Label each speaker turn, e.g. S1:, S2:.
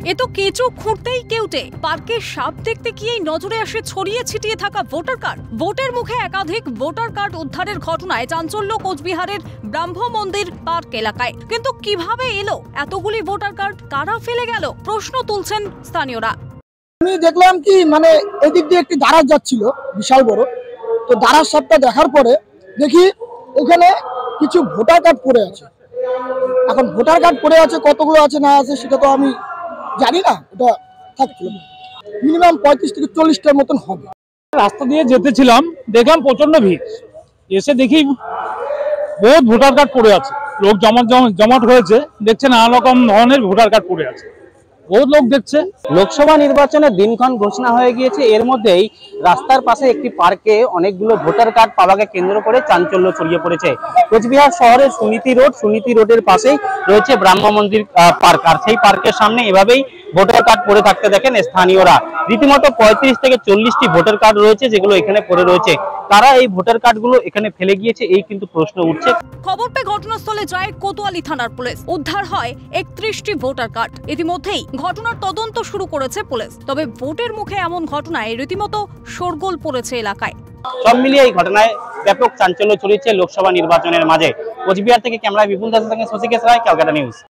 S1: এ তো কেঁচো খুঁড়তেই কেউটে। পার্কে সাপ দেখতে গিয়েই নজরে আসে ছড়িয়ে ছিটিয়ে থাকা ভোটার কার্ড। ভোটের মুখে একাধিক ভোটার কার্ড উদ্ধারের ঘটনায় চাঞ্চল্য কোচবিহারের ব্রাহ্ম মন্দির পার্ক এলাকায়। কিন্তু কিভাবে এলো এতগুলি ভোটার কার্ড, কারা ফেলে গেল, প্রশ্ন তুলছেন স্থানীয়রা।
S2: আমি দেখলাম কি মানে এদিক দিয়ে একটি দাঁড়ার যাচ্ছিল বিশাল বড়, তো দাঁড়ার সাপটা দেখার পরে দেখি এখানে কিছু ভোটার কার্ড পড়ে আছে। এখন ভোটার কার্ড পড়ে আছে, কতগুলো আছে না আছে সেটা তো আমি জানি না, এটা থাকছিল মিনিমাম 35 থেকে 40টার মতন হবে।
S3: রাস্তা দিয়ে যেতেছিলাম, দেখলাম প্রচন্ড ভিড়। এসে দেখি বহুত ভোটার কার্ড পড়ে আছে, লোক জমাট হয়েছে, দেখছে নানা রকম ধরনের ভোটার কার্ড পড়ে আছে, বহুত লোক দেখছে।
S4: লোকসভা নির্বাচনের দিনক্ষণ ঘোষণা হয়ে গিয়েছে, এর মধ্যেই রাস্তার পাশে একটি পার্কে অনেকগুলো ভোটার কার্ড পাওয়াকে কেন্দ্র করে চাঞ্চল্য ছড়িয়ে পড়েছে। কোচবিহার শহরের সুনীতি রোডের পাশেই রয়েছে ব্রাহ্ম মন্দির পার্ক, আর সেই পার্কের সামনে এভাবেই ভোটার কার্ড পড়ে থাকতে দেখেন স্থানীয়রা। রীতিমতো 35 থেকে 40টি ভোটার কার্ড রয়েছে যেগুলো এখানে পড়ে রয়েছে। তারা এই ভোটার কার্ডগুলো এখানে ফেলে গিয়েছে, এই কিন্তু প্রশ্ন উঠছে।
S1: খবর পেয়ে ঘটনাস্থলে যায় কোতোয়ালি থানার পুলিশ। উদ্ধার হয় 31টি ভোটার কার্ড। ইতিমধ্যেই ঘটনার তদন্ত শুরু করেছে পুলিশ। তবে ভোটের মুখে এমন ঘটনায় রীতিমতো শোরগোল পড়েছে এলাকায়।
S4: সব মিলিয়ে এই ঘটনায় ব্যাপক চাঞ্চল্য ছড়িয়েছে লোকসভা নির্বাচনের মাঝে। কোচবিহার থেকে ক্যামেরায় বিপুল দাসের সঙ্গে শশীকেশ রায়, ক্যালকাটা নিউজ।